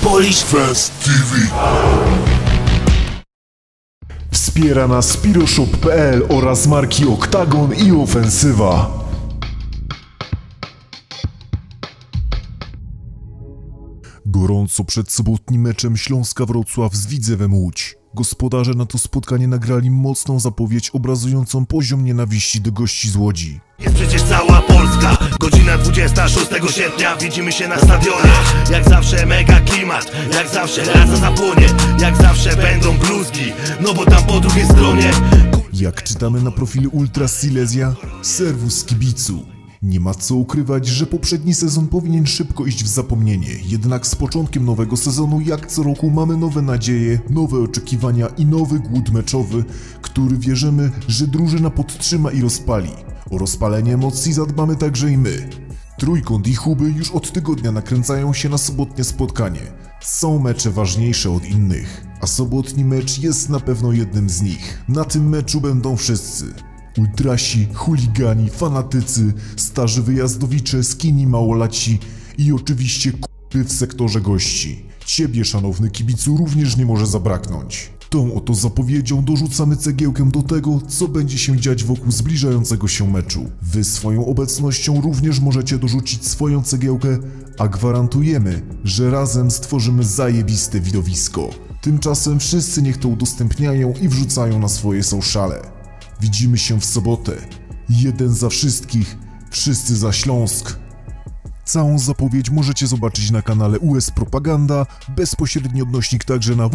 Polish Fans TV. Wspiera nas Piroshop.pl oraz marki Oktagon i Ofensywa. Gorąco przed sobotnim meczem Śląska-Wrocław z Widzewem Łódź. Gospodarze na to spotkanie nagrali mocną zapowiedź obrazującą poziom nienawiści do gości z Łodzi. Jest przecież cała Polska, godzina 26 sierpnia, widzimy się na stadionie. Jak zawsze mega klimat, jak zawsze raza zapłonie, jak zawsze będą bluzgi, no bo tam po drugiej stronie. Jak czytamy na profilu Ultra Silesia, serwus kibicu. Nie ma co ukrywać, że poprzedni sezon powinien szybko iść w zapomnienie, jednak z początkiem nowego sezonu jak co roku mamy nowe nadzieje, nowe oczekiwania i nowy głód meczowy, który wierzymy, że drużyna podtrzyma i rozpali. O rozpalenie emocji zadbamy także i my. Trójkąt i Huby już od tygodnia nakręcają się na sobotnie spotkanie. Są mecze ważniejsze od innych, a sobotni mecz jest na pewno jednym z nich. Na tym meczu będą wszyscy. Ultrasi, chuligani, fanatycy, starzy wyjazdowicze, skini małolaci i oczywiście k***y w sektorze gości. Ciebie, szanowny kibicu, również nie może zabraknąć. Tą oto zapowiedzią dorzucamy cegiełkę do tego, co będzie się dziać wokół zbliżającego się meczu. Wy swoją obecnością również możecie dorzucić swoją cegiełkę, a gwarantujemy, że razem stworzymy zajebiste widowisko. Tymczasem wszyscy niech to udostępniają i wrzucają na swoje sociale. Widzimy się w sobotę. Jeden za wszystkich, wszyscy za Śląsk. Całą zapowiedź możecie zobaczyć na kanale US Propaganda, bezpośredni odnośnik także na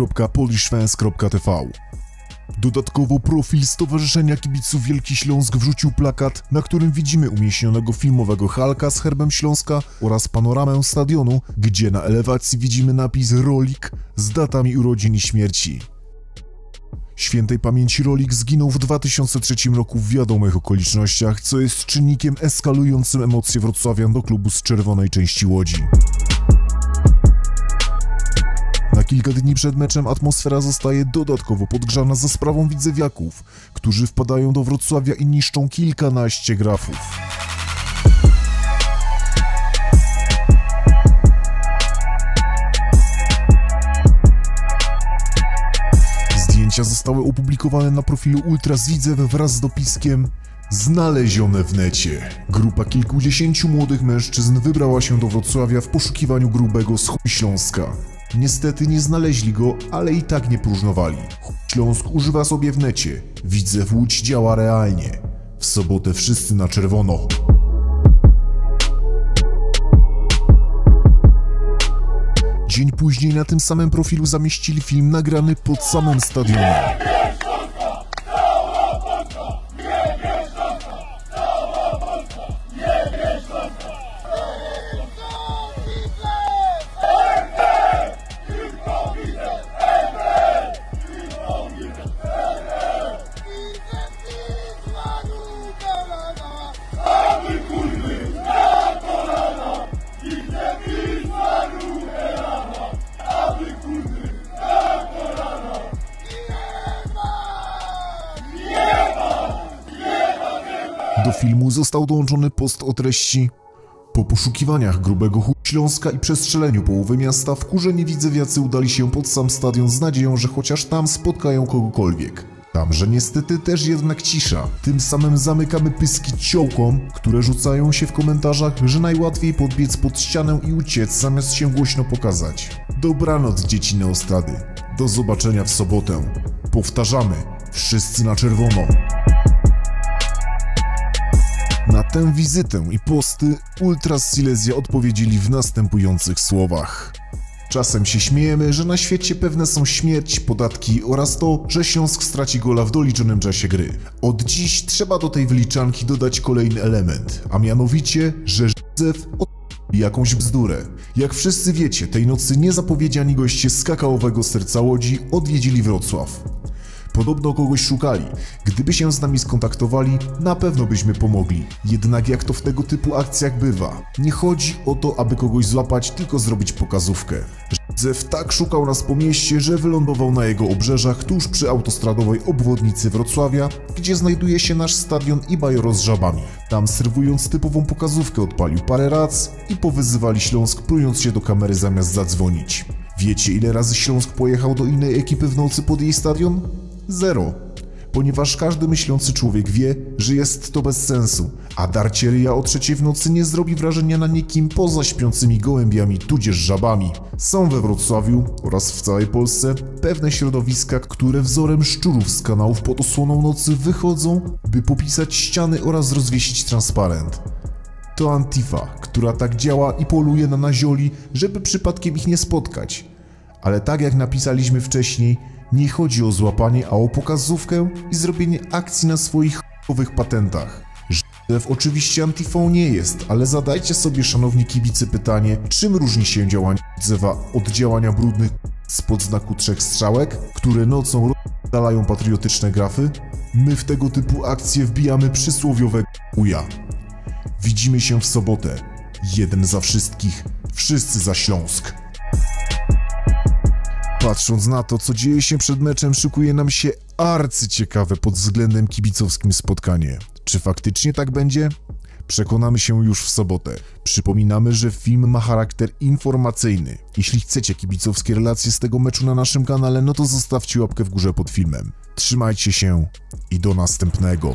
www.polishfans.tv. Dodatkowo profil Stowarzyszenia Kibiców Wielki Śląsk wrzucił plakat, na którym widzimy umieśnionego filmowego Halka z herbem Śląska oraz panoramę stadionu, gdzie na elewacji widzimy napis Rolik z datami urodzin i śmierci. Świętej pamięci Rolik zginął w 2003 roku w wiadomych okolicznościach, co jest czynnikiem eskalującym emocje wrocławian do klubu z czerwonej części Łodzi. Na kilka dni przed meczem atmosfera zostaje dodatkowo podgrzana za sprawą widzewiaków, którzy wpadają do Wrocławia i niszczą kilkanaście grafów. Zdjęcia zostały opublikowane na profilu Ultra Widzew wraz z dopiskiem znalezione w necie. Grupa kilkudziesięciu młodych mężczyzn wybrała się do Wrocławia w poszukiwaniu grubego z chuj Śląska. Niestety nie znaleźli go, ale i tak nie próżnowali. Chuj Śląsk używa sobie w necie. Widzew Łódź działa realnie. W sobotę wszyscy na czerwono. Dzień później na tym samym profilu zamieścili film nagrany pod samym stadionem. Do filmu został dołączony post o treści: po poszukiwaniach grubego chuj Śląska i przestrzeleniu połowy miasta wkurzeni widzewiacy udali się pod sam stadion z nadzieją, że chociaż tam spotkają kogokolwiek. Tamże niestety też jednak cisza. Tym samym zamykamy pyski ciołkom, które rzucają się w komentarzach, że najłatwiej podbiec pod ścianę i uciec zamiast się głośno pokazać. Dobranoc, dzieci Neostrady. Do zobaczenia w sobotę. Powtarzamy, wszyscy na czerwono. Na tę wizytę i posty Ultra Silesia odpowiedzieli w następujących słowach. Czasem się śmiejemy, że na świecie pewne są śmierć, podatki oraz to, że Śląsk straci gola w doliczonym czasie gry. Od dziś trzeba do tej wyliczanki dodać kolejny element, a mianowicie, że Widzew jakąś bzdurę. Jak wszyscy wiecie, tej nocy niezapowiedziani goście z kakaowego serca Łodzi odwiedzili Wrocław. Podobno kogoś szukali. Gdyby się z nami skontaktowali, na pewno byśmy pomogli. Jednak jak to w tego typu akcjach bywa, nie chodzi o to, aby kogoś złapać, tylko zrobić pokazówkę. Zew tak szukał nas po mieście, że wylądował na jego obrzeżach tuż przy autostradowej obwodnicy Wrocławia, gdzie znajduje się nasz stadion i bajoro z żabami. Tam serwując typową pokazówkę odpalił parę rac i powyzywali Śląsk, prując się do kamery zamiast zadzwonić. Wiecie, ile razy Śląsk pojechał do innej ekipy w nocy pod jej stadion? 0. Ponieważ każdy myślący człowiek wie, że jest to bez sensu, a darcie ryja o 3 w nocy nie zrobi wrażenia na nikim poza śpiącymi gołębiami tudzież żabami. Są we Wrocławiu oraz w całej Polsce pewne środowiska, które wzorem szczurów z kanałów pod osłoną nocy wychodzą, by popisać ściany oraz rozwiesić transparent. To Antifa, która tak działa i poluje na nazioli, żeby przypadkiem ich nie spotkać. Ale tak jak napisaliśmy wcześniej, nie chodzi o złapanie, a o pokazówkę i zrobienie akcji na swoich ch**owych patentach. Zew oczywiście Antifą nie jest, ale zadajcie sobie, szanowni kibice, pytanie, czym różni się działanie Zewa od działania brudnych spod znaku 3 strzałek, które nocą rozdalają patriotyczne grafy? My w tego typu akcje wbijamy przysłowiowego chuja. Widzimy się w sobotę. Jeden za wszystkich, wszyscy za Śląsk. Patrząc na to, co dzieje się przed meczem, szykuje nam się arcyciekawe pod względem kibicowskim spotkanie. Czy faktycznie tak będzie? Przekonamy się już w sobotę. Przypominamy, że film ma charakter informacyjny. Jeśli chcecie kibicowskie relacje z tego meczu na naszym kanale, no to zostawcie łapkę w górze pod filmem. Trzymajcie się i do następnego.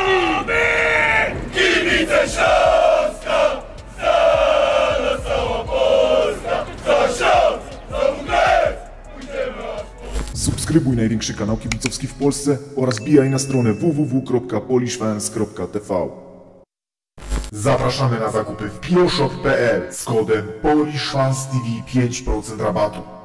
Kibice Śląska! Za nas cała Polska! Za Śląsk! Za WGS! Pójdziemy aż po... Subskrybuj największy kanał kibicowski w Polsce oraz bijaj na stronę www.polishfans.tv. Zapraszamy na zakupy w pioshop.pl z kodem PolishFansTV 5% rabatu.